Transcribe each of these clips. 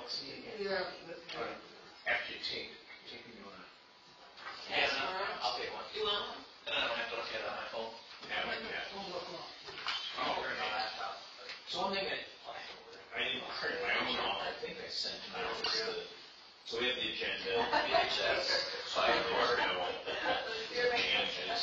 see you again. Yeah. After you take you on. Yeah, I'll take one. You want one? And I don't have to look at it on my phone. Yeah, like that. Oh, we're on my laptop. So one thing I didn't print my own off, I think I sent them out, so we have the agenda, VHS, so I ordered changes.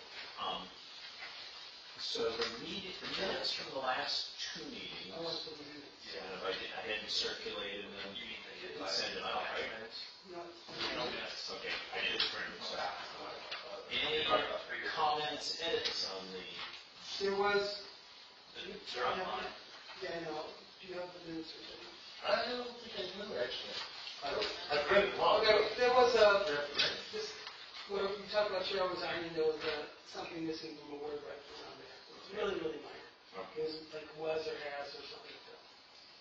So the minutes from the last two meetings, I hadn't circulated them, I send them out, right? Okay, I did print them, so. Any comments, edits on the? There was. They're online. Yeah, I know. Do you have the minutes or something? I don't think I do, actually. I've read it once. There was this, what we talked about Cheryl resigning, there was something missing from a word record around there. So it's really, really minor. Okay. It was like was or has or something like that.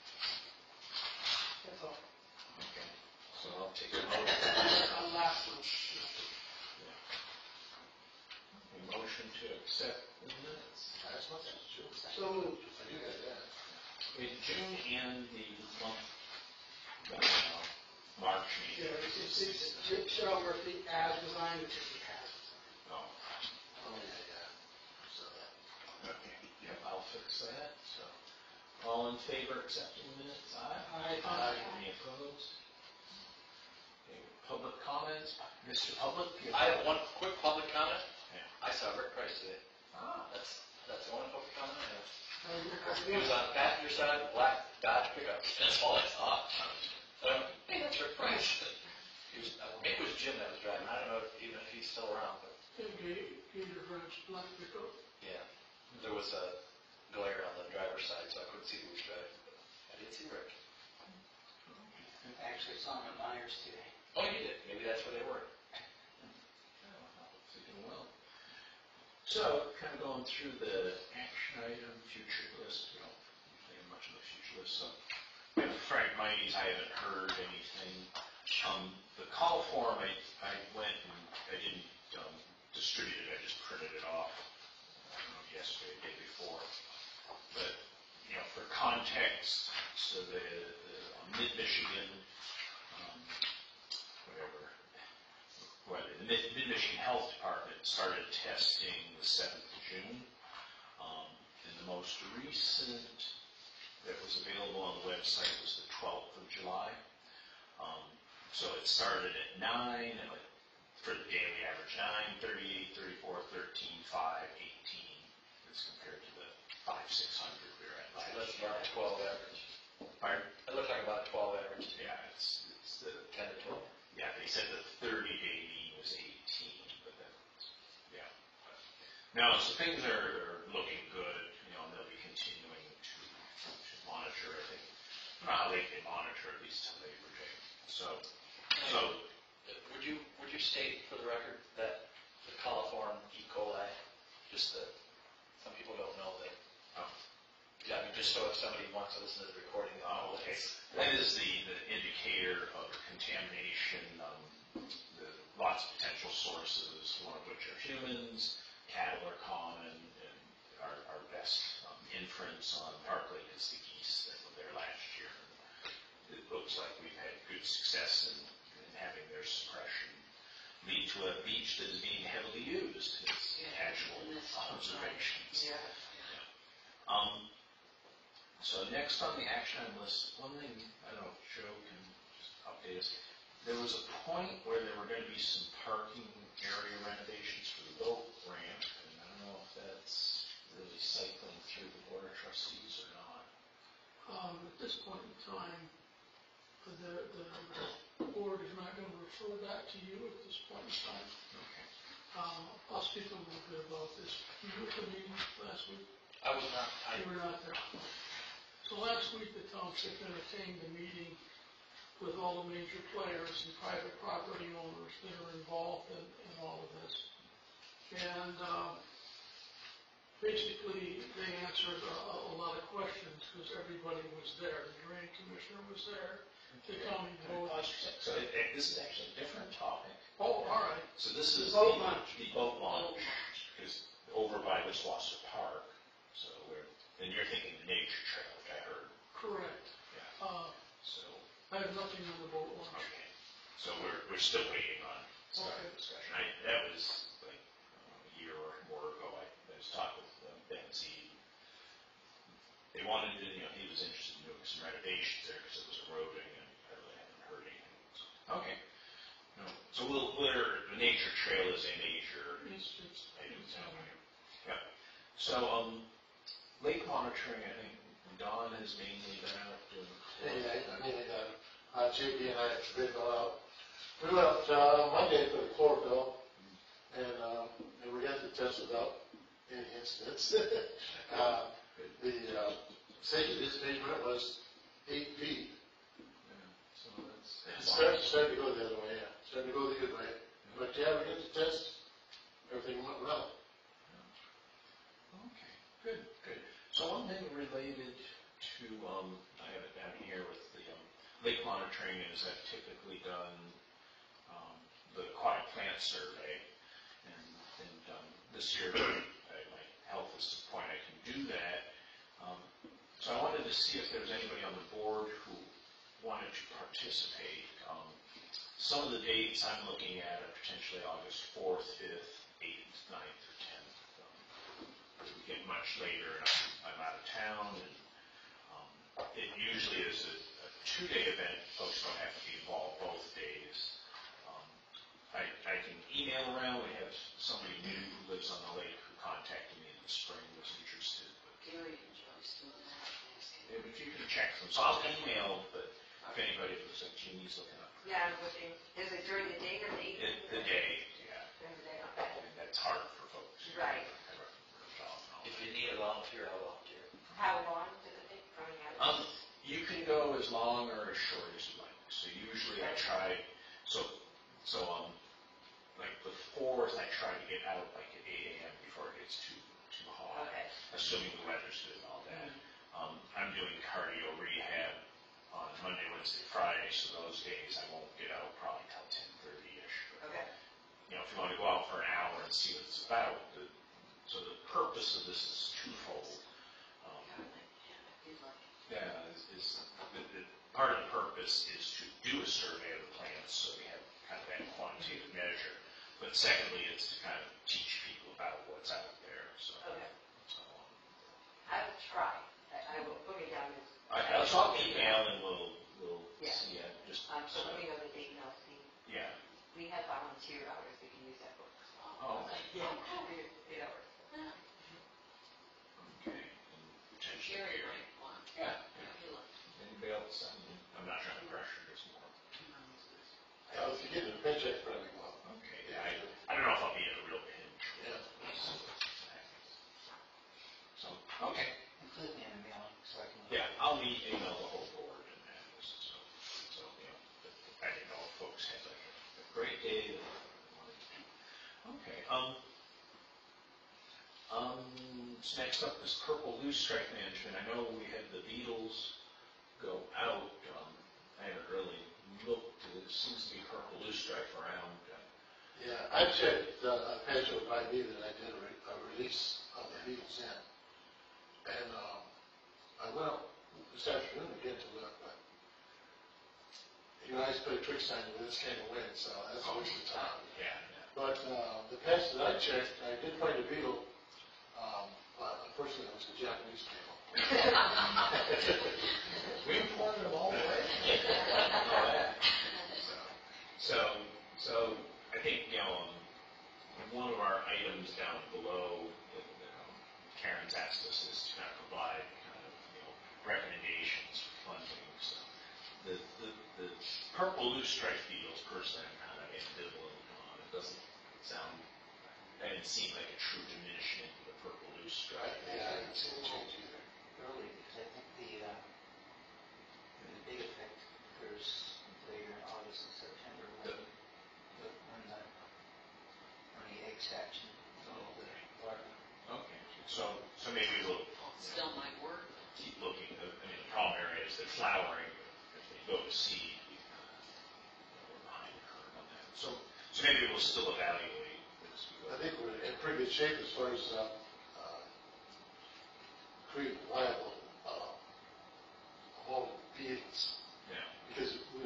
That's all. Okay, so I'll take a vote. On last one. A motion to accept the minutes. That's what that's true. So moved. In June and the month, March meeting. Yeah, it's Cheryl Murphy as resigned, which is the has resigned. Oh, Oh, yeah. So that. okay, yep, I'll fix that, so. All in favor of accepting the minutes, aye? Aye. Any opposed? Okay, public comments, Mr. Public? I have one quick public comment. Yeah. I saw Rick Price today. Ah. That's the only public comment I have. He He was on the passenger side of a black Dodge pickup. That's all I saw. Hey, that's Rick Price. It was Jim that was driving. I don't know even if he's still around, but Gator Branch Black Pickup. yeah, there was a glare on the driver's side, so I couldn't see who was driving. But I did see Rick. Actually, saw him at Myers today. Oh, you did? Maybe that's where they were. Thinking well. So, kind of going through the action item, future list, we don't have much of the future list, so. Frank Miney's, I haven't heard anything. The call form, I went and I didn't distribute it, I just printed it off, I don't know, yesterday, the day before. But, for context, so the Mid-Michigan, the Mid-Michigan Health Department started testing the 7th of June. And the most recent that was available on the website was the 12th of July. So it started at 9, and for the daily average, 9, 38, 34, 13, 5, 18, as compared to the 5, 600 we were at last It looks year. about 12 average. Pardon? It looked like about 12 average. Yeah, it's the 10 to 12. Yeah, they said the 30-day mean was 18, but then, yeah. No, so things are looking good, and they'll be continuing to monitor, I think. Not they can monitor at least till Labor Day. So would you state for the record that the coliform E. coli, just that some people don't know that. Yeah, I mean, just so if somebody wants to listen to the recording, they know okay. that That is the indicator of contamination. Lots of potential sources, one of which are humans. Cattle are common, and our best inference on Park Lake is the geese that were there last year. It looks like we've had good success in having their suppression lead to a beach that is being heavily used. It's actual observations. Yeah. So next on the action item list, one thing, I don't know if Joe can just update us. There was a point where there were going to be some parking area renovations for the boat ramp, and I don't know if that's really cycling through the board of trustees or not. At this point in time, the board is not going to refer that to you at this point in time. Okay. I'll speak a little bit about this. You were at the meeting last week? I was not. You were not there. So last week, the township entertained a meeting with all the major players and private property owners that are involved in all of this. And basically, they answered a lot of questions because everybody was there. The drain commissioner was there. The county board. So this is actually a different topic. Oh, all right. So this is Boat launch. The boat launch is over by the Swasser Park. So and you're thinking the nature trail, which I heard. Correct. Yeah. So I I have nothing on the boat launch. Okay, so we're still waiting on some Okay. discussion. That was like a year or more ago, I was talking with Ben Z. They wanted to, he was interested in doing some renovations there because it was eroding, and I really haven't heard anything. Okay. No. So the nature trail is a major item down here. Yeah. So, lake monitoring, I think Don has mainly been out doing. JP and I did go out. We went Monday for the chlorophyll, and we got the test without any incidents. The safety measurement was 8 feet. Yeah. So It's starting to go the other way, yeah. Starting to go the good way. But yeah, we did the test. Everything went well. Okay, good. So one thing related to, I have it down here with the lake monitoring is I've typically done the aquatic plant survey, and this year my health is to the point I can do that. So I wanted to see if there was anybody on the board who wanted to participate. Some of the dates I'm looking at are potentially August 4th, 5th, 8th, 9th, or 10th. As we get much later, and I'm out of town, and it usually is a 2-day event. Folks don't have to be involved both days. I can email around. We have somebody new who lives on the lake who contacted me in the spring, was interested. Gary and Joyce doing that. If you can check them, so I'll email, but if anybody looks like Jeannie's looking up. Yeah, I'm looking. Is it during the day or the evening? The day, yeah. During the day, okay. And that's hard for folks. Right. If you need a volunteer, I'll volunteer. How long does it take from here? You can go as long or as short as you like. So usually I try, like the 4th, I try to get out like at 8 a.m. before it gets too hot. Okay. Assuming the weather's good and all that. I'm doing cardio rehab on Monday, Wednesday, Friday, so those days I won't get out probably till 10:30ish. Okay. If you want to go out for an hour and see what it's about, so the purpose of this is twofold. Part of the purpose is to do a survey of the plants, so we have kind of that quantitative measure. But secondly, it's to kind of teach people about what's out there. So, Okay. so I will try. I will put it down as. I'll talk email and we'll Yeah. see. So let me know the date and I'll see. Yeah. We have volunteer hours we can use that for. Oh. Yeah. 8 hours. Okay. And potentially Gary here. might want. Yeah. Anybody else? I'm not trying to pressure this more. If you get a paycheck, probably well. Okay. Yeah. I don't know if I'll be in a real pinch. Yeah. So, okay. Include me in the mailing so I can. Yeah, I'll email the whole board and that. So I didn't know if folks had like a great day that they wanted to do. Okay. So next up is purple loosestrife management. I know we had the beetles go out. I haven't really looked. There seems to be purple loosestrife around. Yeah, I checked, Pedro by me that I did a release of the beetles in. And I went out this afternoon again to look, but I just put a trick sign with this kind of wind, so that's a waste of time. Yeah. But the patch that I checked, I did find a beetle, but unfortunately it was a Japanese beetle. We imported them all the way. So I think, one of our items down below that Karen's asked us is to kind of provide recommendations for funding. So the purple loosestrife beetles, personally, I'm kind of ambivalent on. It doesn't seem like a true diminishment of the purple loosestrife. Yeah, I haven't seen a change either. Early, because I think the big effect occurs later in August and September when the egg hatch and the larvae. Okay, so maybe we'll Still might work. keep looking. The problem area is they're flowering. If they go to seed, we're behind the curve on that. So maybe we'll still evaluate as we go. I think we're in pretty good shape as far as creating viable home beetles. Yeah. Because we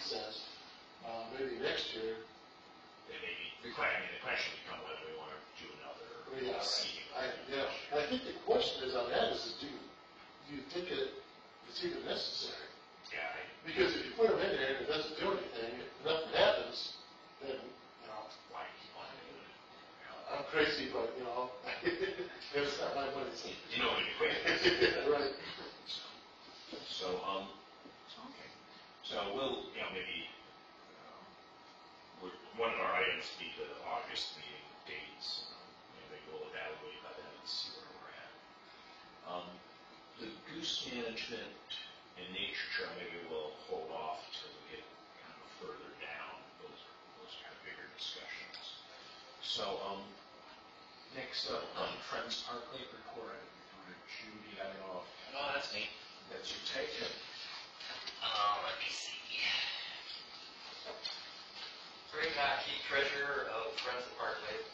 says, maybe next year, It may be, the question will become whether we want to do another yeah, seating. I think the question is on that is, do you think it's even necessary? Yeah, Because if you put them in there and it doesn't do anything, if nothing happens, then, why keep on doing it? I'm crazy, but, it's not my money. You know what it Right. So, okay. So we'll, maybe, one of our items will be the August meeting dates. Maybe we'll evaluate by then and see where we're at. The goose management and nature trail, maybe we'll hold off till we get kind of further down. Those kind of bigger discussions. So, next up, Friends Park Lake report. Judy, I don't know if No, that's me. that's your take. Let me see. Greg Mackey, treasurer of Friends of Park Lake.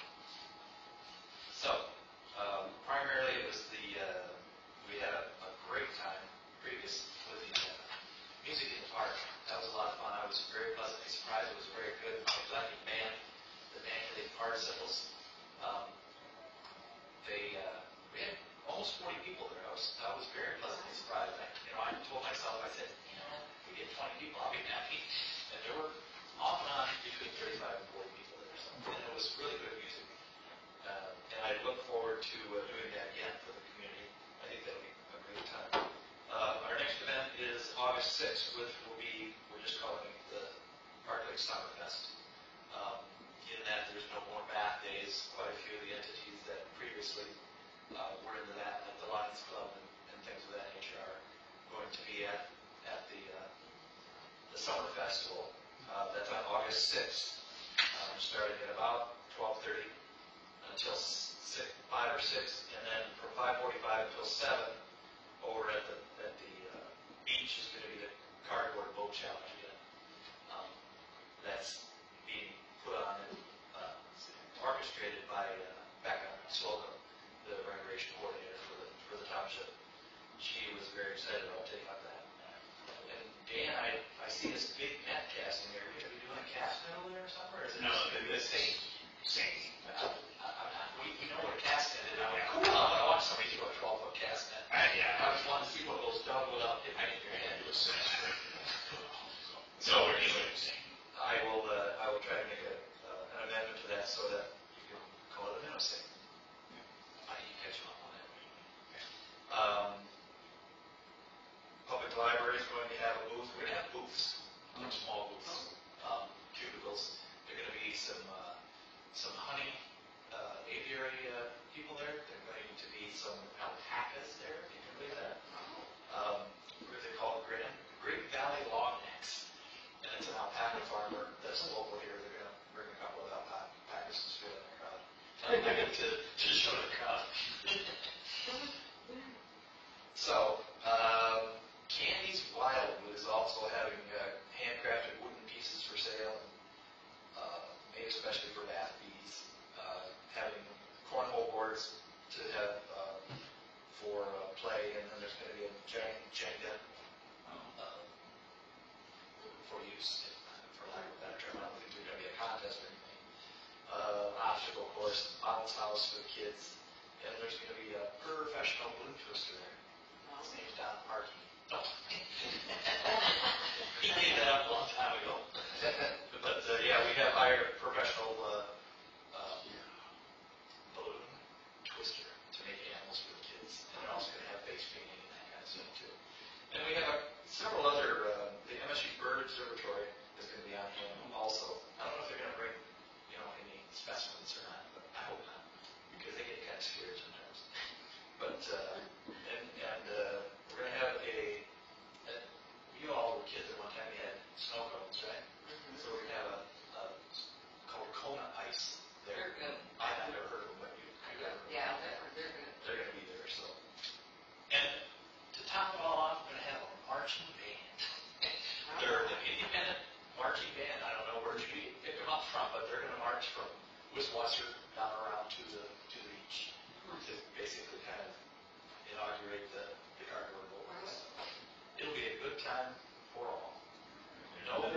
So, primarily it was we had a great time previous with the music in the park. That was a lot of fun. I was very pleasantly surprised. It was very good. Plenty of band. The band played participles. We had almost 40 people there. I was very pleasantly surprised. I told myself, I said, if we get 20 people, I'll be happy. And there were off and on between 35 and 40 people there. And it was really good music. And I look forward to doing that again for the community. I think that'll be a great time. Our next event is August 6th, which will be, we're just calling it the Park Lake Summerfest. In that there's no more bath days. Quite a few of the entities that previously were into that, like the Lions Club and things of that nature, are going to be at the Summer Festival. That's on August 6th, starting at about 12:30 until 5 or 6, and then from 5:45 until 7 over at the beach is going to be the cardboard boat challenge again. That's being put on and orchestrated by Becca Slocum, the recreation coordinator for the township. She was very excited about taking up that. And Dan, I see this big net casting there. Are we going to be doing a cast net over there or somewhere? Or is it No, the same? Same. We know what a cast net is. I'm like, cool, I'm going to watch somebody do a 12-foot cast net. Yeah. I just wanted to see what goes down without hitting your head. So anyway, I will try to make an amendment to that so that you can call it a minnow sing. I can catch you up on that. Public library is going to have a booth. We're going to have booths, small booths, cubicles. There are going to be some honey aviary people there. There are going to be some alpacas there, if you can believe that. What they call it, Great Valley Longnecks. And it's an alpaca farmer that's local here. They're going to bring a couple of alpacas to spit in their crowd. To show the crowd. So, Candy's Wildwood is also having handcrafted wooden pieces for sale, made especially for bath bees, having cornhole boards to have for play, and then there's going to be a giant Jenga for use, for lack of a better term. I don't think there's going to be a contest or anything. Obstacle course, bounce house for the kids, and there's going to be a professional balloon twister there. His name's Don Parkey. No. He made that up a long time ago. But yeah, we have hired a professional balloon twister to make animals for the kids. And they're also going to have face painting and that kind of stuff too. And we have several other, the MSU Bird Observatory is going to be on hand also. I don't know if they're going to bring, any specimens or not, but I hope not, because they get kind of scared sometimes. But, we're going to have you all were kids at one time, you had snow cones, right? Mm-hmm. So we're going to have a called Kona Ice there. They're good. I've never heard of them, but Yeah, they're good. they're going to be there, so. And to top it all off, we're going to have a marching band. They're an independent marching band. I don't know where you pick them up from, but they're going to march from Wiswasser down around to the beach to basically kind of inaugurate the cardboard bowl. It'll be a good time for all. No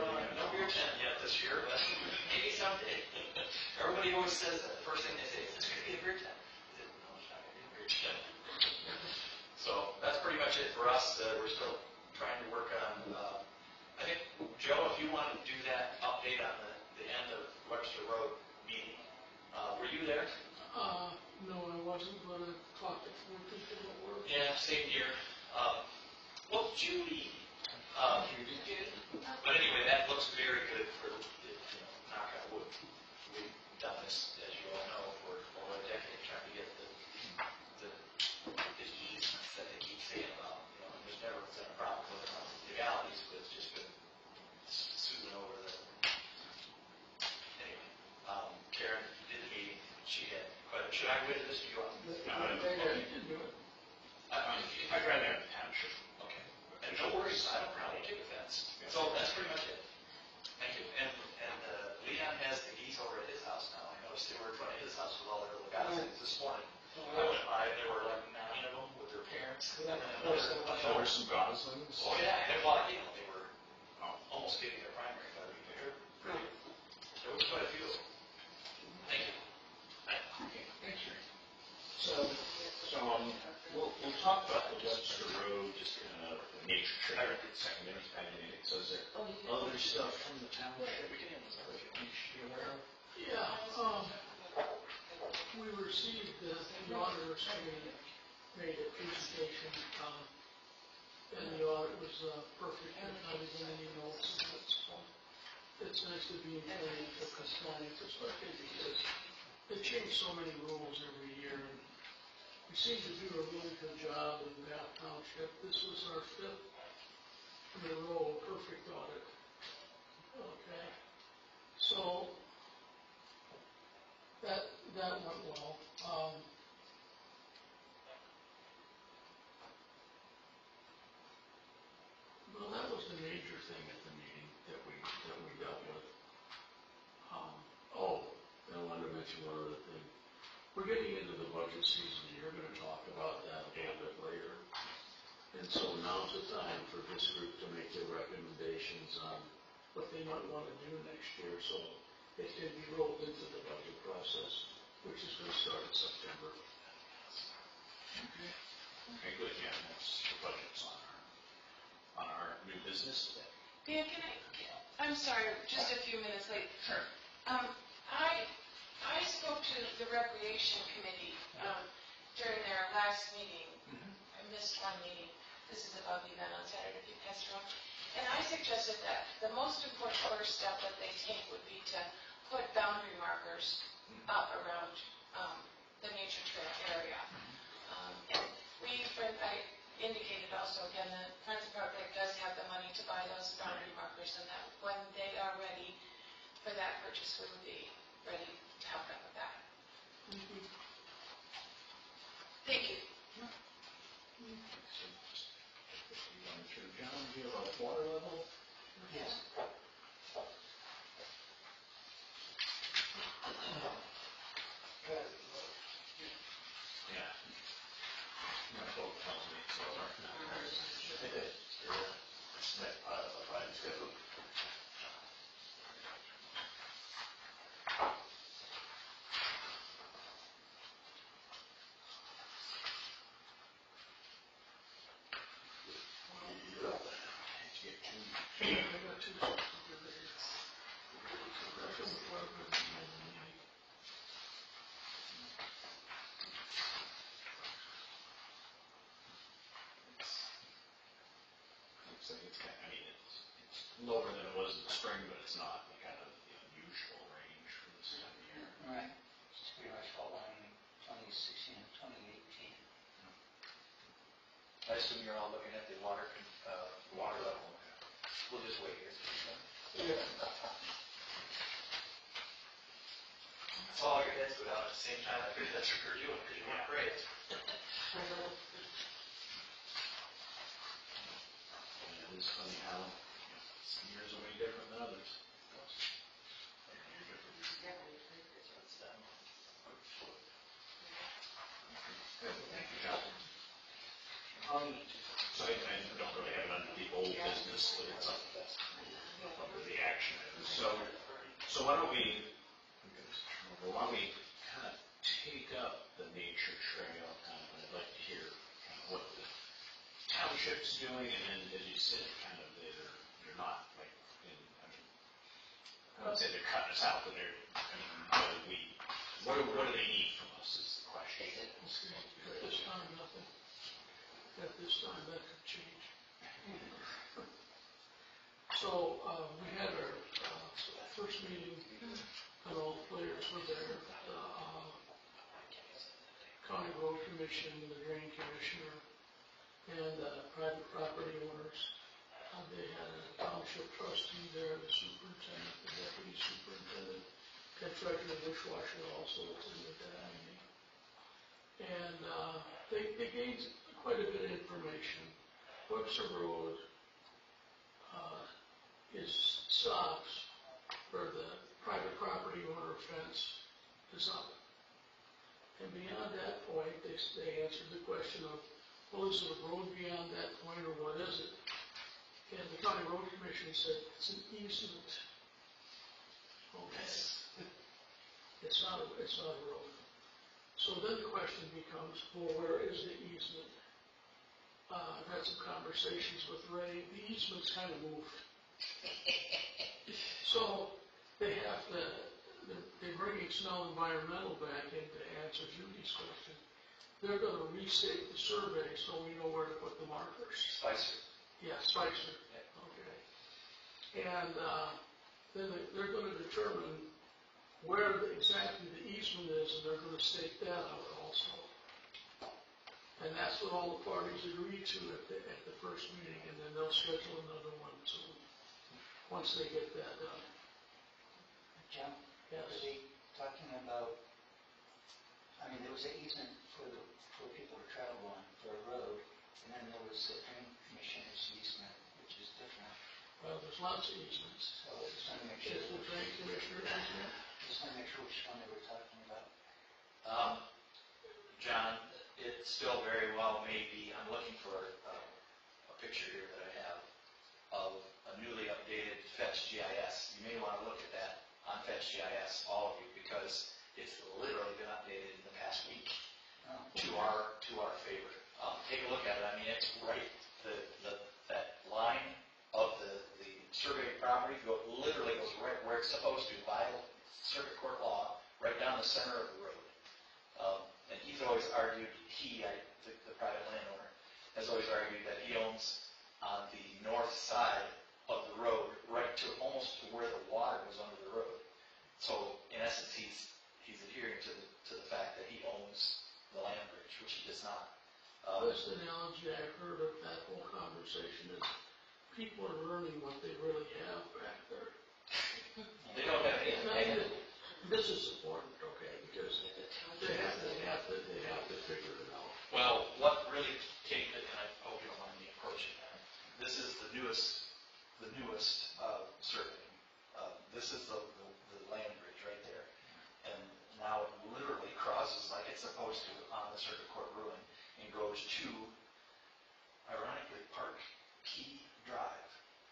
this year, but maybe someday. Everybody always says that. The first thing they say is, "It's going to be a beer tent." I said, "No, it's not going to be a beer tent." So that's pretty much it for us. We're still trying to work on. I think Joe, if you want to do that update on the end of Webster Road meeting, were you there? No, I wasn't, but I talked to 4 people at work. Yeah, same here. Well, Judy did. But anyway, that looks very good for, knock on wood. We've done this, as you all know, for over a decade, trying to get the easements that they keep saying about. There's never been a problem with legalities, but it's just been smoothing over the. Anyway, Karen did the meeting. She had quite a. Should I go into this? Do you want? You can do it. I'd rather have the township. Okay. And no worries, I don't probably take offense. So that's pretty much it. Thank you. And Leon has the geese over at his house now. I noticed they were in front of his house with all their legalities this morning. I went by, there were like 9 of them with their parents. There were some goslings. Oh yeah, and well, they were almost getting their primary cut. There was quite a few of them. Thank you. Okay, thanks, Ray. So we'll talk about the Webster Road, just kind of the nature trail. Second minute, so is there other stuff from the township we should be aware of? Yeah, we received the auditor's committee made a presentation, and the audit was perfect, not even any notes. It's nice to be in financial compliance, especially because they change so many rules every year, and we seem to do a really good job in Bath Township. This was our 5th in a row perfect audit. Okay, so that went well. Well, that was the major thing at the meeting that we dealt with. I wanted to mention one other thing. We're getting into the budget season. You're going to talk about that a little bit later. And so now's the time for this group to make their recommendations on what they might want to do next year, so it can be rolled into the budget process, which is going to start in September. Okay, good, yeah, that's the budget's on our new business today. Dan, I'm sorry, just a few minutes late. Sure. I spoke to the Recreation Committee during their last meeting. I missed one meeting. This is about the event on Saturday, if you passed around. And I suggested that the most important first step that they take would be to put boundary markers up around the nature trail area. And I indicated also, again, that Friends of Park Lake does have the money to buy those boundary markers, and that when they are ready for that purchase, we would be ready to help them with that. Thank you. Going through John, do you have a water level? Yes. Yeah. My phone tells me it's over. It's lower than it was in the spring, but it's not the kind of the unusual range for this time of year. Right. It's pretty much all on 2016 and 2018. I assume you're all looking at the water level. We'll just wait here. That's all your heads go down at the same time. I figured that's what you're doing because you weren't great. And it is funny how some years are way different than others. Good, thank you, John. So I don't really have it under the old business, but it's under the action items. So we kind of take up the nature trail, kind of, I'd like to hear kind of what the township's doing, and then, as you said, kind of, they're not, like, I would say they're cutting us out, but what do they need from us is the question. At this time, nothing. At this time, that could change. So, we had our first meeting, and all the players were there. The County Road Commission, the Drain Commissioner, and private property owners. They had a township trustee there, the superintendent, the deputy superintendent, and treasurer Wishwasher also attended that meeting. And they gained quite a bit of information. Webster Road stops where the private property owner fence is up. And beyond that point, they answered the question of, well, is it a road beyond that point, or what is it? And the County Road Commission said, it's an easement. Okay. It's not a road. So then the question becomes, well, where is the easement? I've had some conversations with Ray. The easement's kind of moved. So they're bringing Snell Environmental back in to answer Judy's question. They're going to restate the survey so we know where to put the markers. Spicer. Yeah, Spicer. Okay. And then they're going to determine where exactly the easement is, and they're going to stake that out also. And that's what all the parties agreed to at the first meeting, and then they'll schedule another one soon, once they get that done. John? Yes. Are they talking about, there was an easement for people to travel on, for a road, and then there was the drain commissioner's easement, which is different. Well, there's lots of easements. So I just want to make sure. Is the drain commissioner easement? Just want to make sure which one they were talking about. John, it still very well may be, I'm looking for a picture here that I have of a newly updated Fetch GIS. You may want to look at that on Fetch GIS, all of you, because it's literally been updated in the past week to our favor. Take a look at it. It's right, that line of the surveyed property literally goes right where it's supposed to by circuit court law, right down the center of the road. And he's always argued, the private landowner, has always argued that he owns on the north side of the road, right to almost to where the water goes under the road. So in essence, he's adhering to the fact that he owns the land bridge, which he does not. Best analogy I've heard of that whole conversation is people are learning what they really have back there. They don't have anything. This is important, okay, because they have to figure it out. Well, what really came to, and I hope you don't mind me approaching that, this is the newest survey. This is the land bridge right there. And now it literally crosses like it's supposed to on the circuit court ruling and goes to, ironically, Park Key Drive.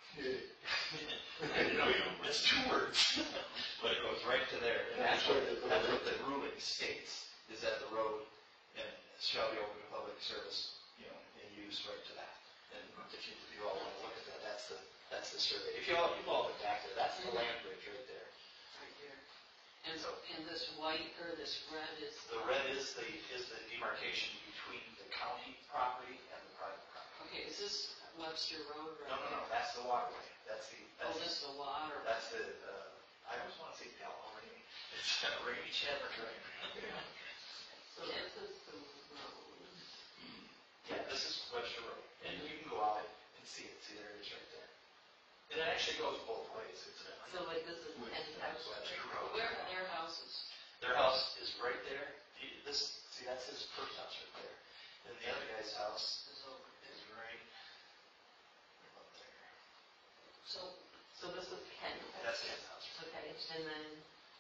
It's 2 words, but it goes right to there. And that's what the ruling states, is that the road shall be open to public service, in use right to that. And if you all want to look at that, that's the survey. If you've all been back there, that's the land bridge right there. Right here. And so, and this white or this red is? The red is the demarcation between the county property and the private property. Okay, is this Webster Road right No, that's the waterway. That's this the water? That's the, I always want to say Del Rainy. It's Rainy Chandler Drive. So this is the road. Yeah, this is Webster Road. And you can go out and see it. See, there it is right there. And it actually goes both ways. So like this is Pennyhouse. Webster Road. Where are their houses? Their house is right there. That's his first house right there. And the other guy's house is right up there. So this is Kenny. That's his house. Okay, and then,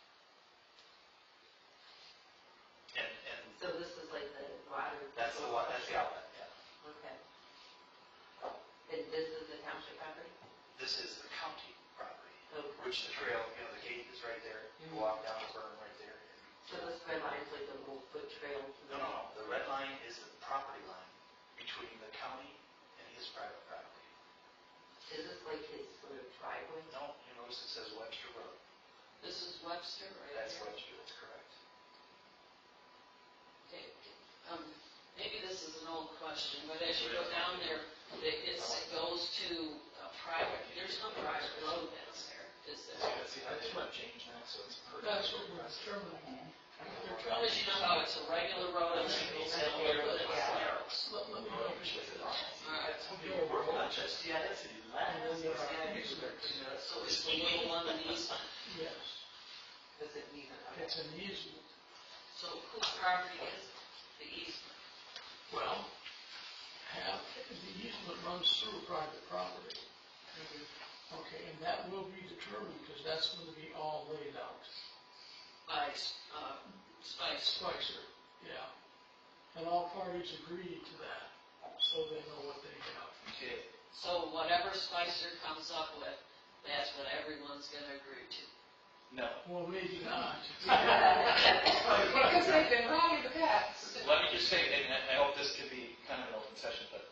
And so this is like the water. that's the outlet, yeah. Okay. And this is the township property? This is the county property, Okay. which the trail, the gate is right there. county and his private property. Is this like his sort of driveway? No, you notice it says Webster Road. This is Webster right That's here? Webster, that's correct. Okay, maybe this is an old question, but as you go down there, it goes to a private, there's no private road that's there, is there? See, that's what changed now, so it's per. That's what we're determining. Because you know how it's a regular road and it goes down there, but it's narrows. Let me understand that. Alright, Not just yet, it's the last, so is the little one an easement? Yes, Does it even? it's an easement. So whose property is the easement? Well, the easement runs through private property. Okay, and that will be determined, because that's going to be all laid out. By, Spice. Spicer, yeah. And all parties agreed to that, so they know what they have. Okay, So whatever Spicer comes up with, that's what everyone's gonna agree to. no, Well, maybe not. Because they've been wrong in the past. let me just say, and I hope this could be kind of an open session, but,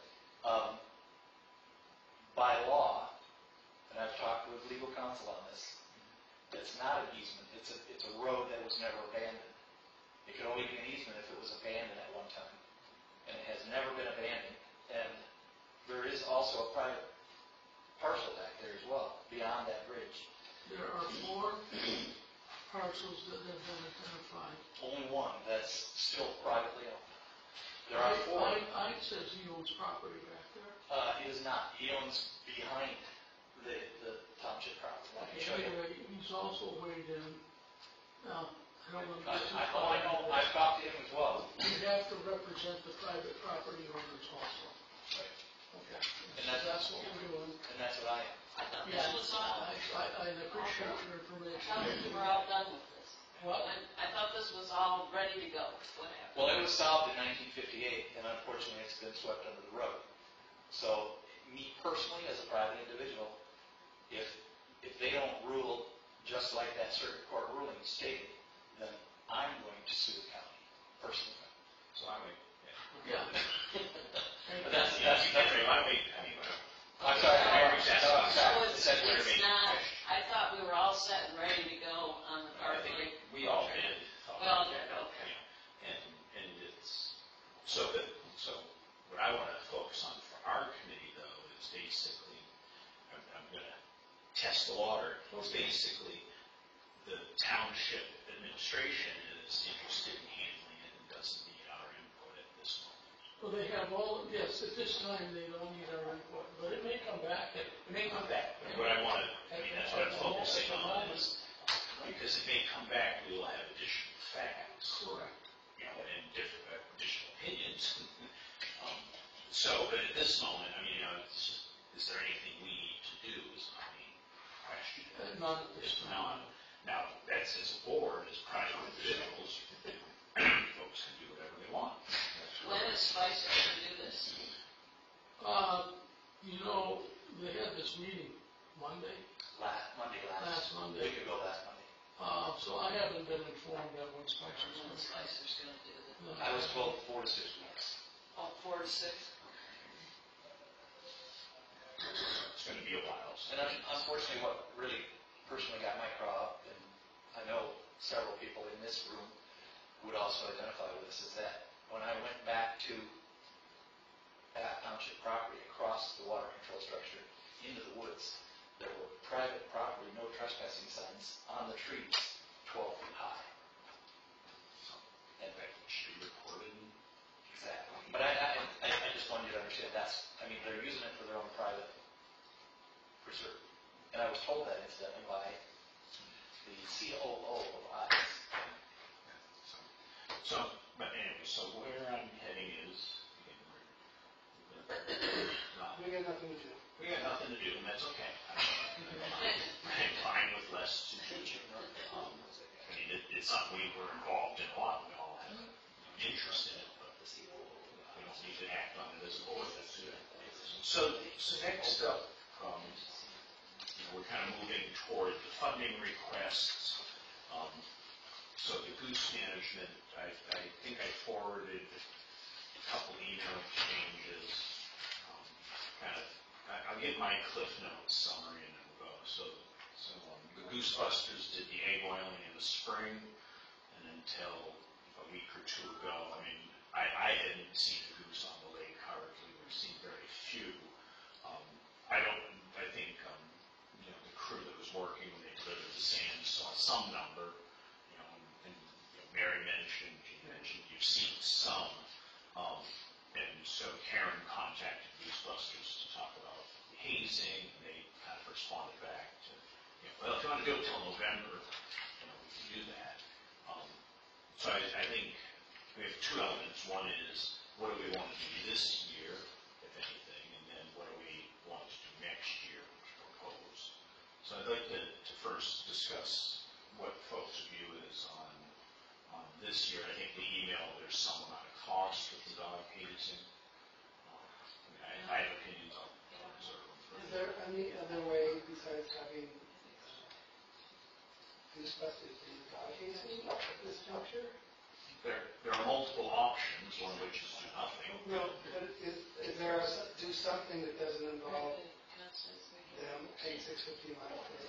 by law, and I've talked with legal counsel on this, it's not an easement, it's a road that was never abandoned. It could only be an easement if it was abandoned at one time, and it has never been abandoned, and there is also a private parcel back there as well, beyond that bridge. There are 4 parcels that have been identified. Only one that's still privately owned. There are 4. I says he owns property back there. He does not. He owns behind the township property. Let me show you. Anyway, he's also weighed in. Now, I don't want to get too I far know. into I've this. talked to him as well. You have to represent the private property owners also. Right. Okay. And That's what we're doing. And that's what I am. I thought Yeah, this was all, I appreciate your I information. thought we were all done with this. What? I thought this was all ready to go. What happened? Well, it was solved in 1958, and unfortunately, it's been swept under the rug. So, me personally, as a private individual, if they don't rule just like that circuit court ruling stated, then I'm going to sue the county, personally. So I would, Yeah. But that's I would, I'm sorry, I'm So sorry. it's not, I thought we were all set and ready to go on the I Parkway. think we all did. We all did, okay. And it's, so what I want to focus on for our committee though is basically, I'm going to test the water. It's basically the township administration is interested in handling it and doesn't need our input at this moment. Well, they have all, yes, at this time, they don't need our input, but it may come back. It may come back, but what I want to, that's what I'm focusing on is, because it may come back, we will have additional facts. Correct. And different, additional opinions. But at this moment, is there anything we need to do is my main question. Not at this time. Now, that's as a board, as private individuals, folks can do whatever they want. When is Spicer going to do this? They had this meeting Monday, Last last a Monday. week ago last Monday. So I haven't been informed that when Spicer's When going to. Spicer's going to do this? I was told 4 to 6 weeks. Oh, 4 to 6? It's going to be a while. And unfortunately, what really personally got my craw up, and I know several people in this room would also identify with this, is that when I went back to that township property across the water control structure into the woods, there were private property, no trespassing signs on the trees, 12 feet high. And That should be reported. exactly. But I just wanted you to understand they're using it for their own private preserve. And I was told that incidentally by the COO of ICE. But anyway, so where I'm heading is, We got nothing to do. we got nothing to do, and that's okay. I'm fine with less to do. It's something we were involved in a lot, we all have interest in it, but we don't need to act on it as a board, that's good. So next up, we're kind of moving toward the funding requests. So the goose management, I think I forwarded a couple email exchanges kind of, I'll give my Cliff Notes summary and then we'll go. So the Goose Busters did the egg oiling in the spring, and until a week or two ago, I mean, I hadn't seen a goose on the lake hardly. We've seen very few. I think, you know, the crew that was working when they delivered the sand saw some number, you know, and you know, Mary mentioned, you've seen some. And so Karen contacted Goosebusters to talk about hazing, and they kind of responded back to, you know, well, if you want to do it till November, you know, we can do that. So I think we have two elements. One is, what do we want to do this year, if anything, and then what do we want to do next year, which propose. So I'd like to first discuss what folks' view is on this year. I think the email, there's some amount of cost with the dog hazing. I have opinions on observe them. Is there any other way besides having Goosebusters do dog hazing at this juncture? There are multiple options, one of which is do nothing. No, but is there do something that doesn't involve them paying $6.50 a mile for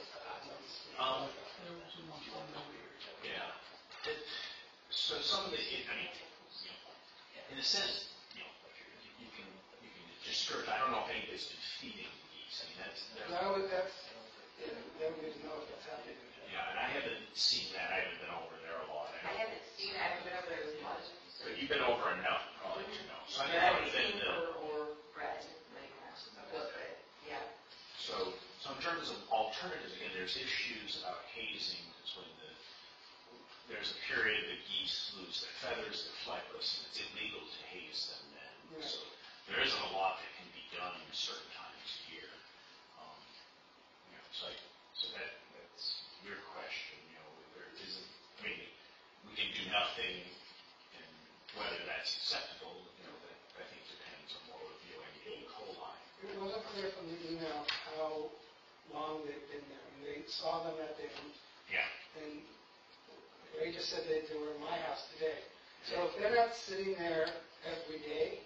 Yeah. So some of the, I mean, you know, in a sense, you know, you can discourage. I don't know if anybody's been feeding the geese. I mean, that's no, they don't even know if that's happening. yeah, and I haven't seen that. I haven't been over there a lot. I haven't seen, I haven't been over there as much. But you've been over enough, probably, to know. So I haven't been Or bread, like, yeah. So in terms of alternatives, again, there's issues about hazing. It's when there's a period that geese lose their feathers, they're flightless, and it's illegal to haze them then. Right. So there isn't a lot that can be done certain times a year. You know, so that's your question. You know, there isn't. I mean, we can do nothing, and whether that's acceptable, you know, that I think depends on what we're viewing E. coli. It wasn't clear from the email how long they've been there. I mean, they saw them at the end, Yeah. and Ray just said they were in my house today. So if they're not sitting there every day,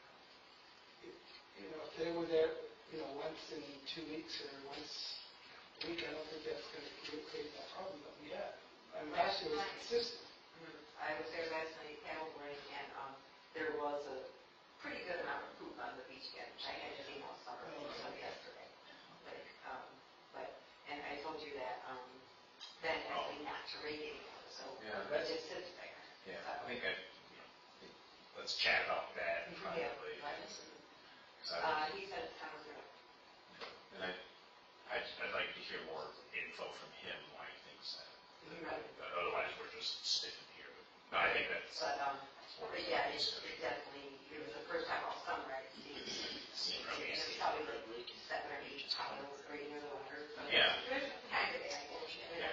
you know, if they were there, you know, once in 2 weeks or once a week, I don't think that's going to create that problem that we had. And last year was consistent. I was there last night paddling, and there was a pretty good amount of poop on the beach bench. I had to see all summer, some yesterday. And I told you that Ben asked me not to rate anyone, so it just sits there. Yeah, I think let's chat about that Yeah, privately. he said it sounds good. And I'd like to hear more info from him why he thinks that. Right. Otherwise, we're just sitting here. No, I think that's. But yeah, it definitely, it was the first time all summer I'd seen it. There's probably like 7 or 8 piles right near the water. Yeah. There's kind of bad. Yeah.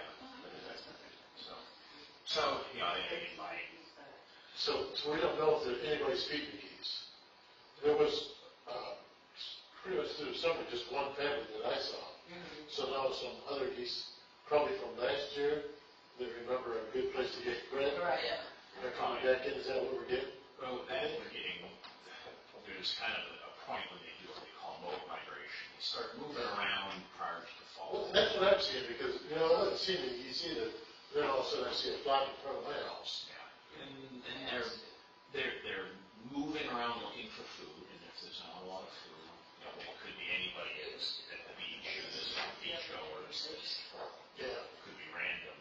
So, you know, I think it might. So we don't know if anybody's feeding the geese. There was, pretty much through the summer, just one family that I saw. So now some other geese, probably from last year, that remember a good place to get bread. Right. They're coming back in, is that what we're getting? Well, with that, we're getting, there's kind of a point when they do what they call mode migration. They start moving around prior to the fall. Well, that's what I'm seeing, because, you know, I haven't seen the geese either. Then all of a sudden I see a flock in front of my house. Yeah. And they're moving around looking for food, and if there's not a lot of food, you know, it could be anybody at the beach, or there's no beach goers. Yeah. It could be random.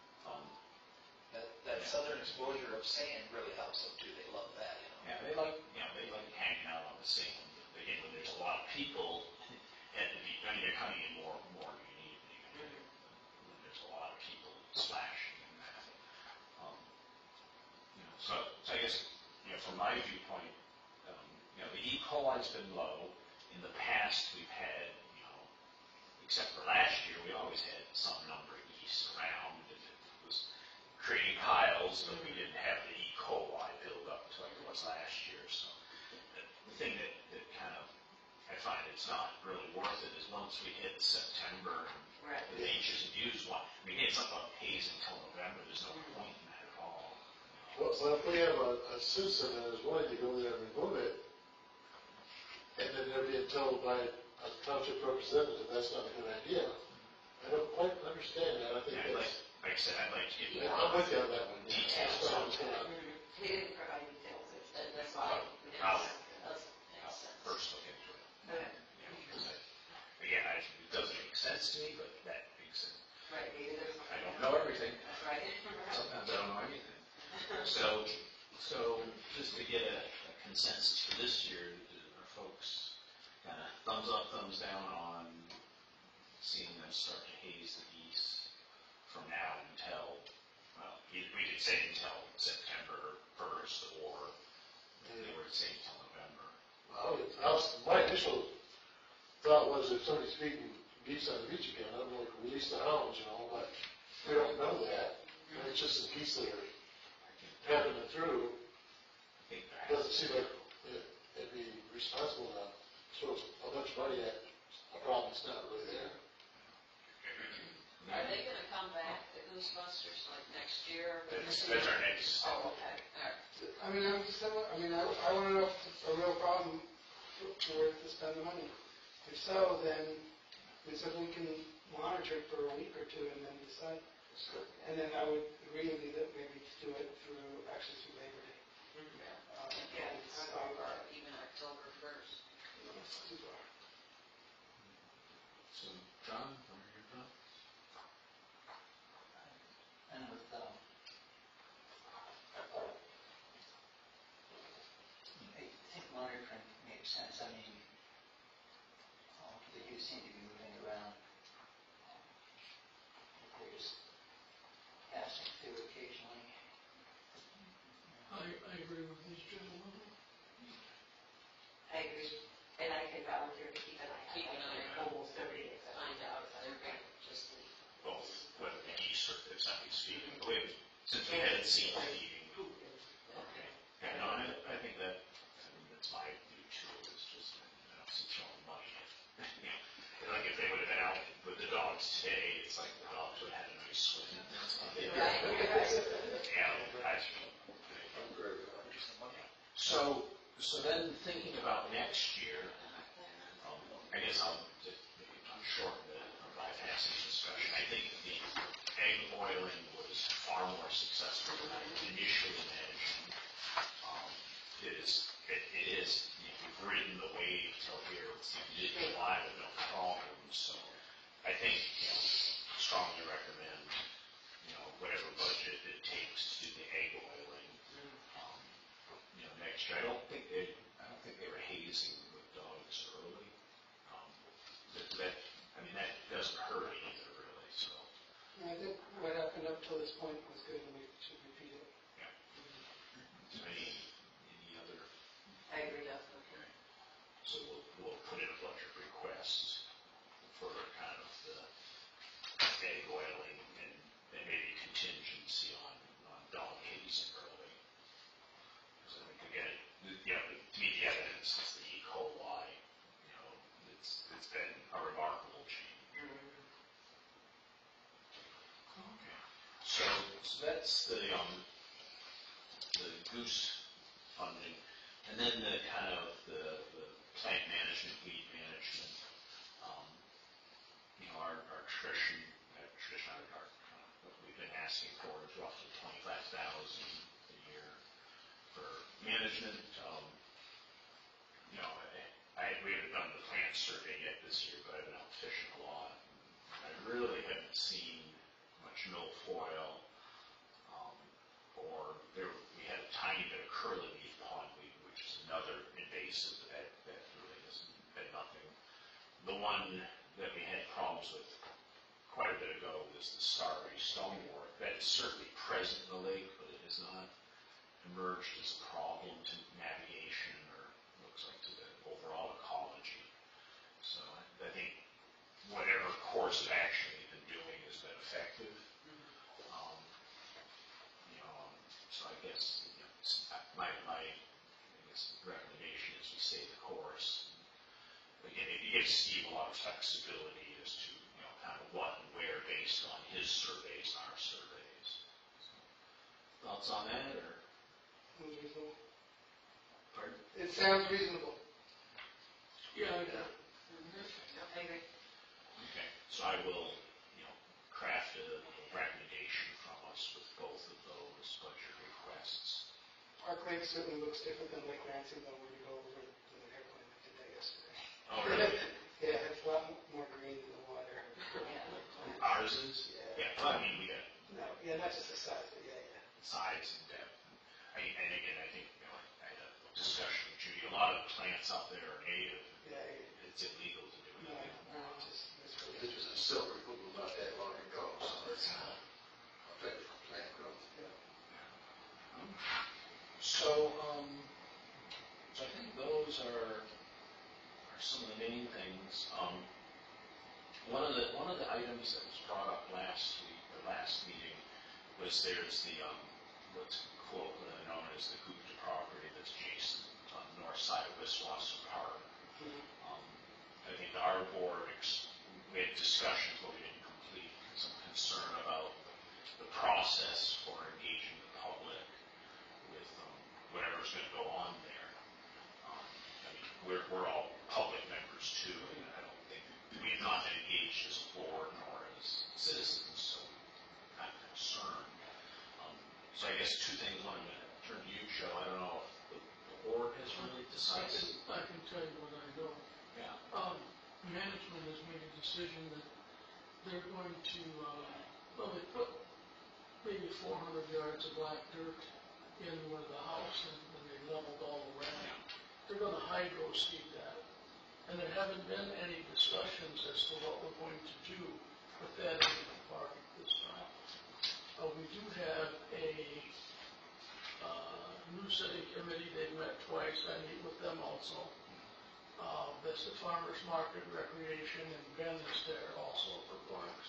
That southern exposure of sand really helps them too. They love that, you know. Yeah, they like hanging out on the sand. Again, when there's a lot of people at the beach, I mean, they're coming in more in the evening. When there's a lot of people splashing and that. You know, so I guess, you know, from my viewpoint, you know, the E. coli's been low. In the past, we've had, you know, except for last year, we always had some number of geese around. And it was creating piles, but we didn't have the E. coli build up to like it was last year. So the thing that kind of I find it's not really worth it is once we hit September, Right. the H's and U's one. I mean, it's not about hazing until November. There's no point in that at all. Well, if we have a citizen that is willing to go there and remove it, and then they're being told by a township representative that's not a good idea. I don't quite understand that. I think Yeah, that's, like I said, I'd like to get yeah, more I'm with you on that one. details That's on what I'm that. saying. He didn't provide details. That's why. I'll Makes sense. first look into it. Okay. You know, because again, it doesn't make sense to me, but that makes sense. Right, maybe there's. I don't know everything. That's right. Sometimes I don't know anything. So just to get a consensus for this year, are folks kind of thumbs up, thumbs down on seeing them start to haze the geese from now until, well, we could say until September 1st, or they were saying until November. My initial thought was if somebody's feeding geese on the beach again, I'm like, release the hounds, but we don't know that. And it's just the geese that are happening through. I think there It has doesn't seem like it'd be responsible to throw a bunch of money at a problem that's not really there. Are they gonna come back, the Goosebusters, like next year? That's our next. Oh, okay, all right. I mean, I want to know if it's a real problem where to spend the money. If so, then we simply can monitor it for a week or two and then decide. And then I would agree with you that maybe do it through Labor Day. Yeah, or even October 1st. That's too far. So, John, what are your thoughts? And with, I think monitoring makes sense. I mean, they do seem to be moving around. They're just passing through occasionally. I agree with these gentlemen. I agree, and I can volunteer to keep an eye. Keep an eye on almost every day. Find out if they're going to just leave. Both, whether the geese or if somebody's feeding. Since we hadn't seen the feeding. Okay. Yeah, no, I think that's my view too, is just, I don't see throwing money at. Like if they would have been out with the dogs today, it's like the dogs would have had a nice swim. So then thinking about next year, I guess I'll shorten the bypassing discussion. I think the egg boiling was far more successful than I initially imagined. It is, you've ridden the wave till here, you did fly with no problems, so I think, strongly recommend, whatever budget it takes to do the egg boiling. Next year, I don't think they were hazing with dogs early. That doesn't hurt either, really, so. I think what happened up till this point was good, and we should repeat it. Any other? I agree, definitely. So we'll put in a budget request for kind of the egg oiling and maybe contingency on dog hazing early. Because I think again, to me the evidence is the E. coli. It's been a remarkable change. Okay. So that's the goose funding, and then the kind of the plant management, weed management. Our what we've been asking for is roughly $25,000 a year for management. We haven't done the plant survey yet this year, but I've been out fishing a lot. I really haven't seen much milfoil, we had a tiny bit of curly leaf pondweed, which is another invasive that really has been nothing. The one that we had problems with quite a bit ago was the starry stonewort. That is certainly present in the lake, but it has not emerged as a problem to navigation or looks like to the overall ecology. So I think whatever course of action we've been doing has been effective. So I guess my recommendation is we stay the course. Again, it gives Steve a lot of flexibility as to kind of what and where based on his surveys and our surveys. Thoughts on that, or? Sounds reasonable. Pardon? It sounds reasonable. Yeah, I Yeah. I agree. Okay, so I will, craft a recommendation from us with both of those budget requests. Park Lake certainly looks different than Lake Lansing, though, when you go over the airplane like today yesterday. Oh, really? Yeah, it's a lot more green in the water. Ours is? Yeah. Yeah, well, I mean, we got No, yeah, not just the size, but yeah. size and depth. And again, I think, I had a discussion with Judy, a lot of plants out there are native. Yeah, It's illegal to do no, it. no, it's really. It was a silver Google not that long ago, so it's effective plant growth. So, so I think those are some of the main things. One of the items that was brought up last meeting was there's the, what's known as the Gupta property that's adjacent on the north side of Wiswassen Park. I think our board, we had discussions, but we didn't complete, some concern about the process for engaging the public with whatever's going to go on there. I mean, we're all public members too, and I don't think we have not been engaged as a board nor as citizens, so I'm kind of concerned. So I guess two things. One, I'm going to turn to you, Joe. I don't know if the board has really decided. I can tell you what I know. Yeah. Management has made a decision that they're going to, they put maybe 400 yards of black dirt in where the house and they leveled all around. They're going to hydro seed that. And there haven't been any discussions as to what we're going to do with that in the park at this time. We do have a new city committee. They've met twice. I meet with them also. That's the Farmers Market Recreation, and Ben is there also for parks.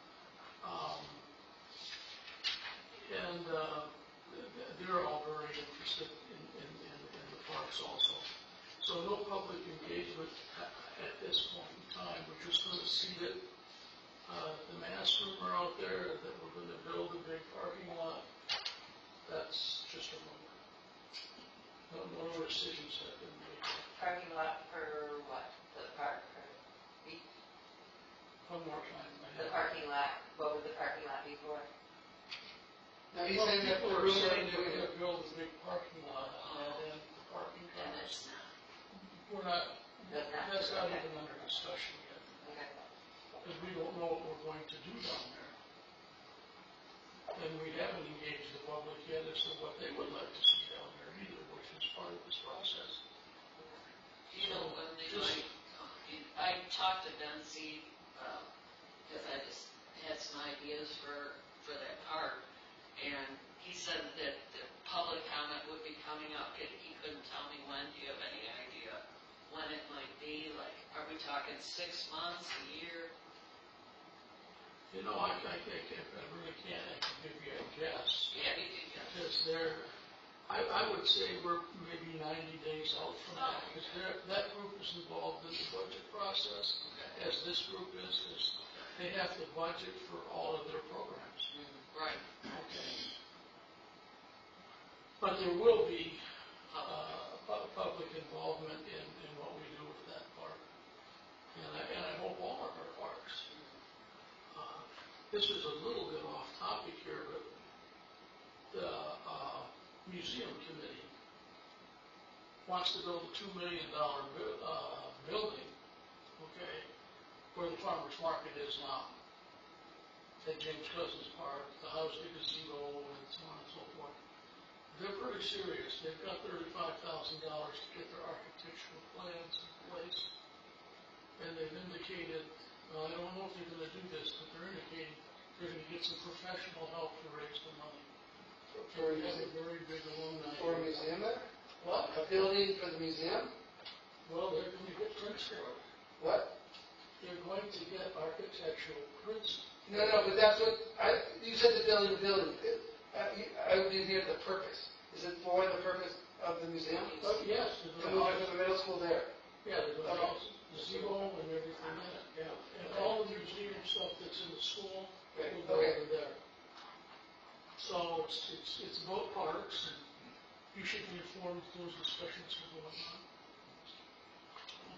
And they're all very interested in the parks also. So no public engagement at this point in time. We're just going to see that the mass rumor out there that we're going to build a big parking lot, that's just a rumor. No decisions have been made. Parking lot for what? The park? One more time. The parking lot, what was the parking lot before? Now, he's saying that People the are rumor, saying they're going to build a big parking lot and the parking And lot. it's not. We're not, that's not okay. even under discussion yet, Okay. because we don't know what we're going to do down there. And we haven't engaged the public yet as to what they would like to see down there either, which is part of this process. You know, when they Just- might, I talked to Ben C, because I just had some ideas for that park, and he said that the public comment would be coming up, he couldn't tell me when. Do you have any idea when it might be? Like, are we talking 6 months, a year? You know, I really can't, I can give you a guess. Yeah, you can get Because I would say we're maybe 90 days out from that, because that group is involved in the budget process, as this group is they have to budget for all of their programs. right. Okay. But there will be public involvement in what we do with that park. And I hope all of our parks. This is a little bit off topic here, but the museum committee wants to build a $2 million building, okay, where the farmer's market is now. At James Cousins Park, the house, the gazebo, and so on and so forth. They're pretty serious. They've got $35,000 to get their architectural plans in place. And they've indicated, well, I don't know if they're going to do this, but they're indicating they're going to get some professional help to raise the money. for We have a very big alumni. a museum there? What? A building for the museum? Well, they're going to get prints for it. What? They're going to get architectural prints. No, but that's what, you said the building. I didn't hear the purpose. Is it for the purpose of the museum? But yes, To there's move it to the middle school there? yeah, there's a house, gazebo and everything in it, yeah. And all the museum stuff that's in the school Right, will go okay. over there. So it's about parks, and you should be informed if those discussions are going on.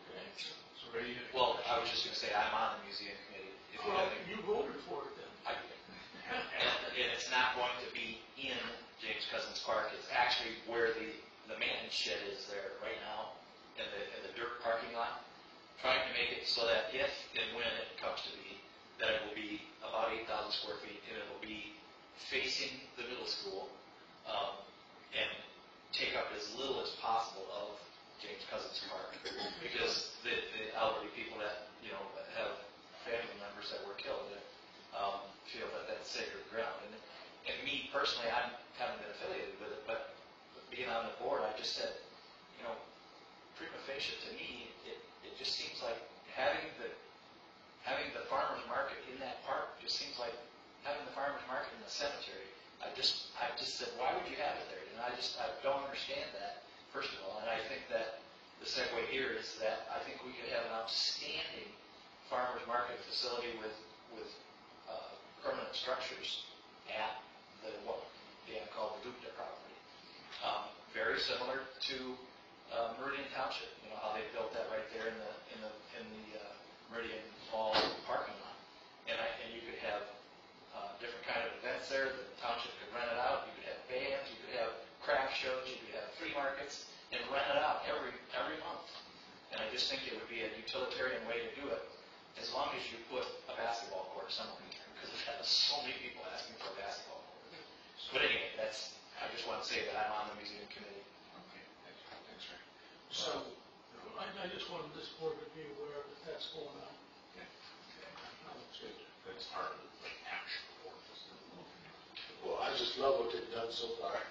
Okay. So ready to? Well, I was just gonna say, I'm on the museum committee. If you Well, have any- you voted for it then. And it's not going to be in James Cousins Park, it's actually where the maintenance shed is there right now, in the dirt parking lot. Trying to make it so that if and when it comes to be, that it will be about 8,000 square feet, and it will be facing the middle school, and take up as little as possible of James Cousins Park. Because the elderly people that, you know, have family members that were killed, feel that that's sacred ground. And me personally, I haven't been affiliated with it, but being on the board, I just said, you know, prima facie to me, it just seems like having the farmer's market in that park just seems like having the farmer's market in the cemetery. I just said, why would you have it there? And I don't understand that, first of all. And I think that the segue here is that I think we could have an outstanding farmer's market facility with permanent structures at what Dan called the Gupta property. Very similar to Meridian Township, you know, how they built that right there in the Meridian Mall parking lot. And you could have different kind of events there. The township could rent it out. You could have bands. You could have craft shows. You could have flea markets, and rent it out every month. And I just think it would be a utilitarian way to do it, as long as you put a basketball court somewhere, because we've had so many people asking for a basketball court. But anyway, I just want to say that I'm on the museum committee. Okay, thanks, Ray. So, I just wanted this board to be aware that that's going on. that's good. That's part of the action report, isn't it? Well, I just love what they've done so far.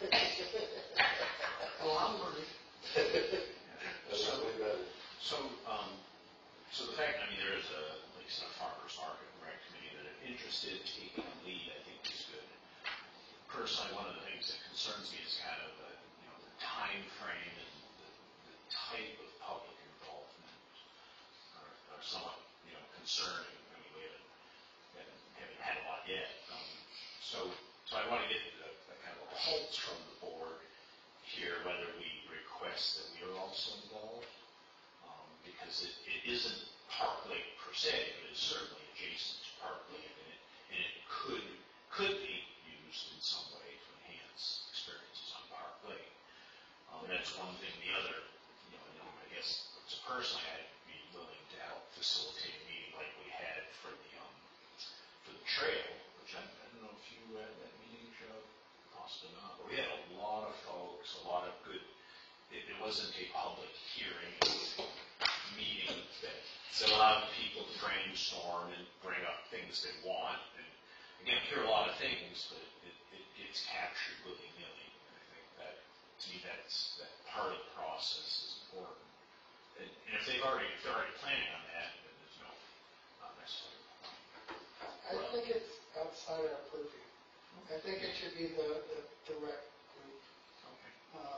Well, I'm learning. That's not way better. So the fact, I mean, there is at least a farmer's market rec committee that are interested in taking a lead, I think is good. Personally, one of the things that concerns me is kind of the time frame and the type of public involvement are somewhat, concerning. I mean, we haven't had a lot yet. So I want to get a kind of a pulse from the board here, whether we request that we are also involved, because it isn't Park Lake per se, but it's certainly adjacent to Park Lake, and it could be used in some way to enhance experiences on Park Lake. That's one thing. The other, I guess, personally, I'd be willing to help facilitate a meeting like we had for the trail, which I don't know if you had that meeting, Joe, possibly not. But we had a lot of folks, a lot of good. It wasn't a public hearing, it was a meeting that allowed people to brainstorm and bring up things they want. And again, hear a lot of things, but it gets captured willy-nilly. And I think that, to me, that part of the process is important. And if they're already planning on that, then there's not necessarily. I think it's outside our purview. I think it should be the rec group. Okay.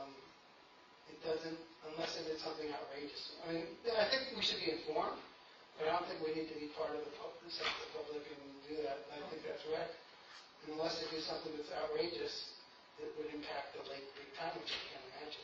It doesn't, unless it is something outrageous. I mean, I think we should be informed, but I don't think we need to be part of the public and do that. I think that's rec. And unless they do something that's outrageous, it would impact the lake big time, which I can't imagine.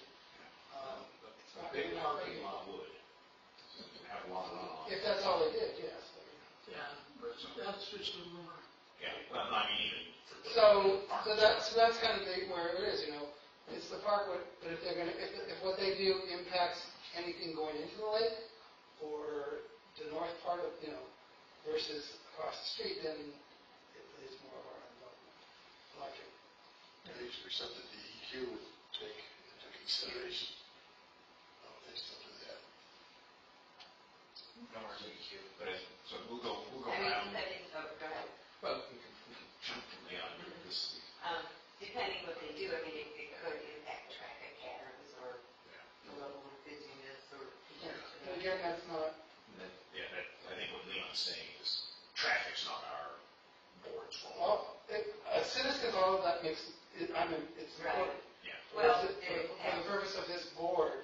A big parking lot would have a lot of runoff. If that's all they did, yes. Yeah, but that's just a rumor. Yeah, well, I mean, even for the So that's kind of where it is, It's the park, but if they're gonna, if what they do impacts anything going into the lake or the north part of, versus across the street, then it is more of our involvement. Like it. Maybe something DEQ would take into consideration. I don't think so with that. No, we're DEQ, but so we'll go I mean, around. depending, go ahead. Well, we can jump from Leon here. This. Depending what they do, I mean, it could impact traffic patterns or the level of busyness or. And again, that's not, I think what Leon's saying is traffic's not our board's role. well, a citizen, all of that makes, it's Right. important. Yeah. Well, For the purpose of this board,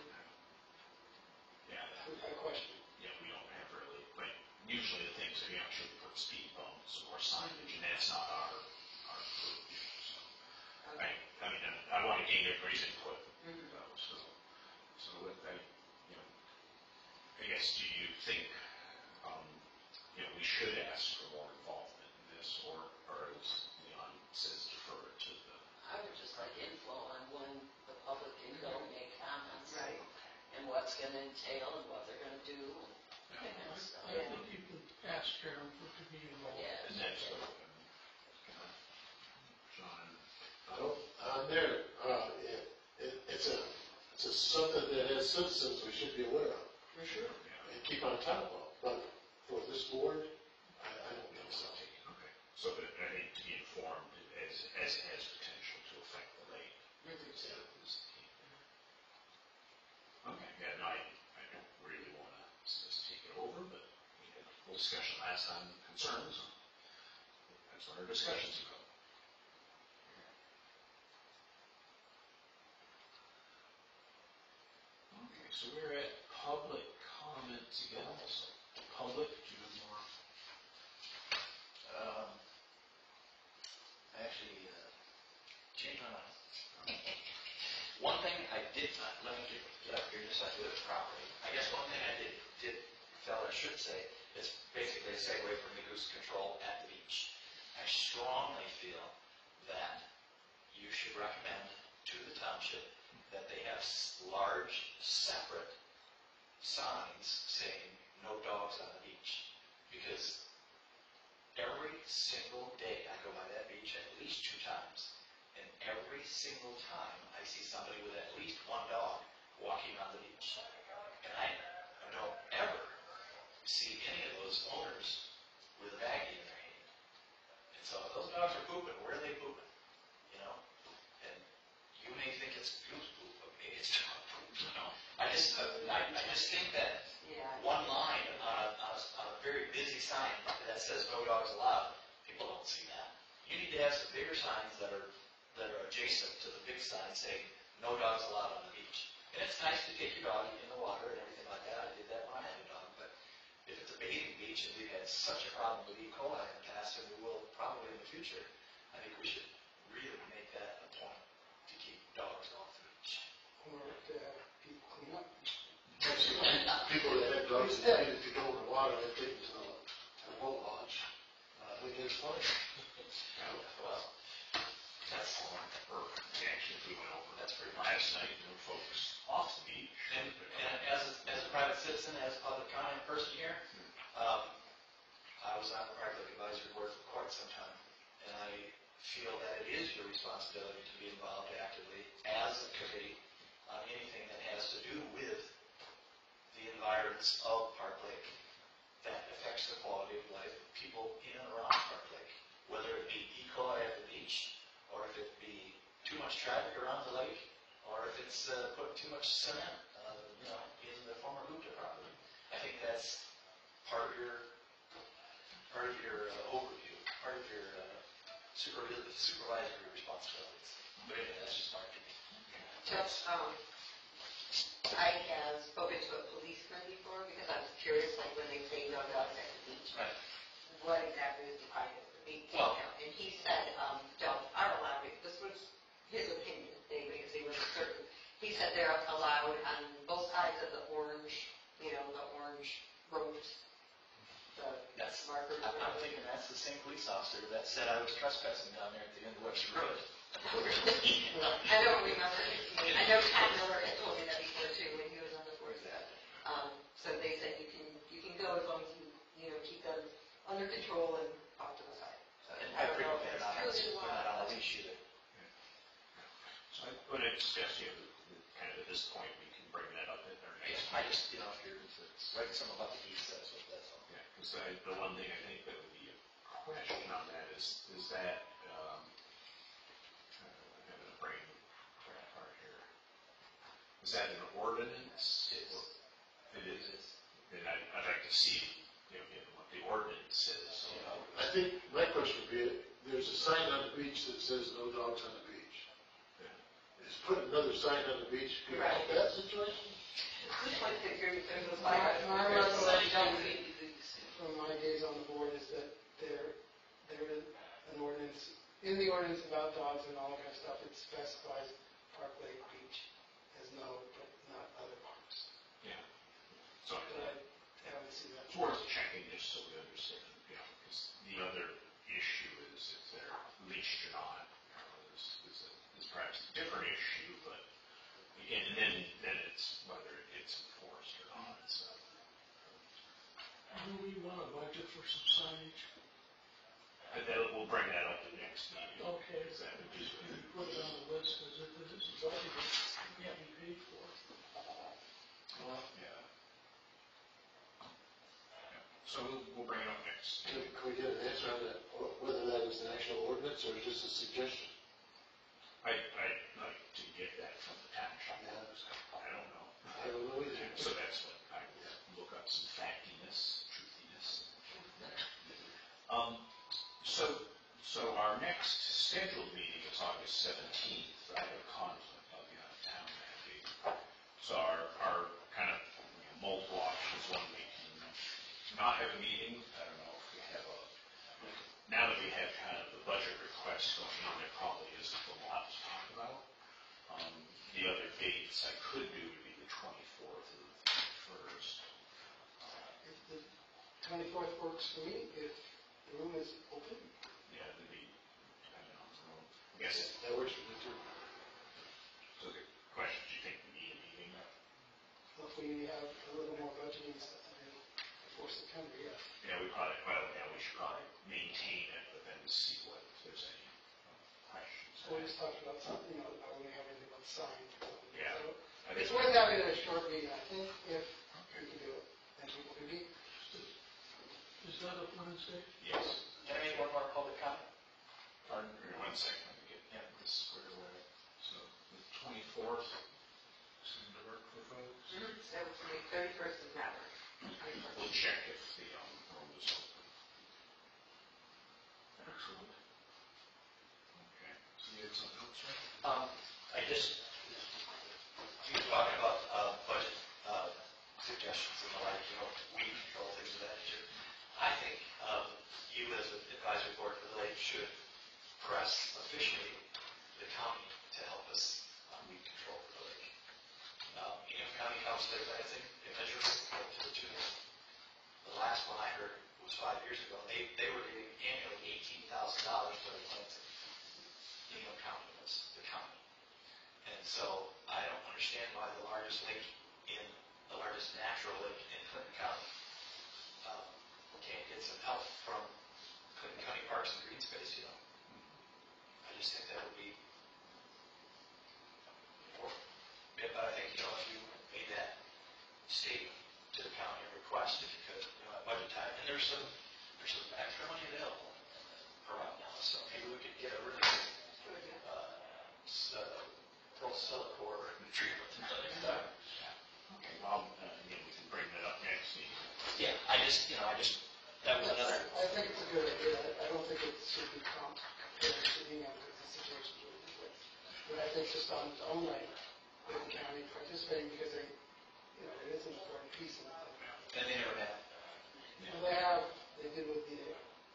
Yeah. I question. Yeah, we don't have really, but usually the things that, should we put speed bumps or signage, and that's not our purview, so. I mean, I want to gain everybody's input, though, so with that, I guess, do you think, we should ask for more involvement in this, or as Leon says, defer it to the... I would just like info on when the public can go make comments. Right. And what's gonna entail and what they're gonna do and that kind of stuff. I think you can ask Karen for to be involved. Yeah. And that's what, John, On there, it's something that as citizens we should be aware of For sure. and keep on top of. But for this board, I don't think so. okay, so that I need to be informed as it has potential to affect the lake. Okay, yeah, no, I don't really want to just take it over, but we had a full discussion last time, concerns. That's what our discussions about. Okay, so we're at public comments again. So, public, do you have more? I actually changed my mind. One thing I did not, let me get up here just like with the property. I guess one thing I felt I should say is basically a segue from the goose control at the beach. I strongly feel that you should recommend to the township that they have large, separate signs saying no dogs on the beach. Because every single day I go by that beach at least 2 times, and every single time I see somebody with at least one dog walking on the beach. And I don't ever see any of those owners with a baggie in their hand. And so if those dogs are pooping, where are they pooping? You know? And you may think it's goose poop, but maybe it's dog poop, you know? I just think that one line on a very busy sign that says no dogs allowed, people don't see that. You need to have some bigger signs that are adjacent to the big sign saying no dogs allowed on the beach. And it's nice to take your dog in the water and everything like that. I did that when I had a dog. But if it's a bathing beach and we've had such a problem with E. coli in the past, and we will probably in the future, I think we should really make that a point to keep dogs off the beach. Or to have people clean up. People that have dogs that needed to go in the water and take them to the boat launch, I think it's funny. Well, that's Actually, we went over That's pretty last night, and we're focused off the beach. And as a private citizen, as a public comment person here, I was on the Private Advisory Board for quite some time, and I feel that it is your responsibility to be involved actively as a committee on anything that has to do with the environs of Park Lake that affects the quality of life of people in and around Park Lake, whether it be E. coli at the beach, or if it be too much traffic around the lake, or if it's putting too much cement, in the former Gupta property. I think that's part of your overview, part of your supervisory responsibilities. But anyway, that's just my opinion. Just, I have spoken to a policeman before because I was curious, like when they say no dogs at the beach, Right. what exactly is defined as the beach? Well- And he said, dogs are allowed, this was his opinion, because he wasn't certain. He said they're allowed on both sides of the orange, the orange ropes, the That's, markers. I'm thinking that's the same police officer that said I was trespassing down there at the end of Webster Road. I don't remember. I know Tom Miller had told me that before too, when he was on the board. So they said you can go as long as you keep them under control and off to the side. I don't know think if they're that's not true. on a leash either. So I would suggest, kind of at this point, we can bring that up at our next I meeting. just, if you're writing something about the beach, that's all. Yeah, because the one thing I think that would be a question on that is that, I'm having a brain part here. Is that an ordinance? It is. And I'd like to see, given what the ordinance says. I think my question would be, there's a sign on the beach that says no dogs on the beach. Is put another sign on the beach, could help that situation? Which one figures there's a My recollection fire? from my days on the board is that there is an ordinance, in the ordinance about dogs and all that kind of stuff, it specifies Park Lake Beach as no, but not other parks. Yeah. So, But so we understand, because the other issue is if they're leashed or not, is perhaps a different issue, but again, and then it's whether it's enforced or not, so. Do we want a budget for some signage? We'll bring that up at the next meeting. Okay, Because that would be, just can you put it on the list, because if it isn't budgeted, it can't be paid for. well, yeah. So we'll bring it up next. Can we get an answer on that, or whether that is an actual ordinance or just a suggestion? I'd like to get that from the township. I don't know. I don't know either. So that's what I will look up, some factiness, truthiness. So our next scheduled meeting is August 17th. I have a conflict, I'll be out of town that day. So our kind of mold watch is one we can not have a meeting. I don't know if we have now that we have kind of the budget request going on, there probably isn't a lot to talk about. The other dates I could do would be the 24th or the 1st. If the 24th works for me, if the room is open. Yeah, it'd be depending on the room. I guess, That works for me too. so the question, do you think we need a meeting? If we have a little more budgeting stuff to do before September, yes. Yeah, we should probably maintain it, but then see what, if there's any questions. So we just talked about something, about when we have anything about signs. Yeah. So I it's think- worth having a short meeting, I think, if we can do it, and people can meet. Is that a Wednesday? Yes. Can I make one more public comment? Pardon, 1 second, let me get this squared away. So the 24th seem to work for folks? So for me, 31st is not work. We'll check if the room is open. Excellent. Okay. So you had something else, right? You were talking about budget suggestions and the like, we control things of that nature. I think you as an advisory board for the lake should press officially the county to help us weed control for the lake. County council does anything immeasurable to the tune of, the last one I heard was 5 years ago, they were getting annually $18,000 for the planting. County was the county. And so I don't understand why the largest natural lake in Clinton County can't get some help from Clinton County Parks and Green Space, I just think that would be important. Yeah, but I think, if you made that statement to the county and request, if you could, at budget time, and there's some extra money available around now, so maybe we could get a really Silicor treatment. Okay, well, again, we can bring that up next meeting. Yeah, that was another. I think it's a good idea. I don't think it should be compared to the because the situation is really different. But I think just on its own right, Clinton County participating because it is an important piece of it. And they never have. Well, they did with the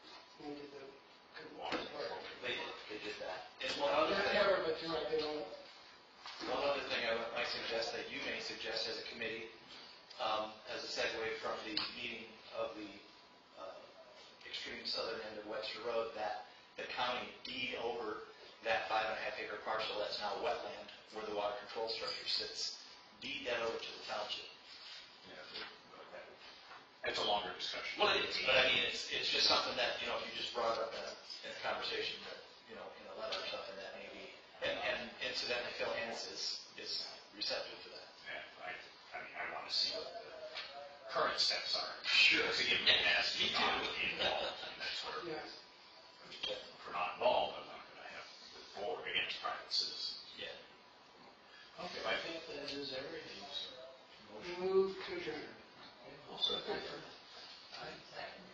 water part. They did that. And one other They're thing. never, but you're right, they don't. One other thing I might suggest that you may suggest as a committee, as a segue from the meeting of the extreme southern end of Webster Road, that the county deed over that 5.5 acre parcel that's now wetland where the water control structure sits, deed that over to the township. Yeah, it's a longer discussion. Well, it is, but I mean, it's just something that, if you just brought it up in a conversation, that, in a letter or something, that may be, and incidentally, Phil Hans is receptive to that. Yeah, I want to see what the current steps are. Sure. Because again, we asked you not to be involved, and that's where, Yes. if we're not involved, I'm not going to have to move forward against private citizens. Yeah. Okay, I think that is everything, so. Motion. Move to adjourn. Okay, I'll second. Aye.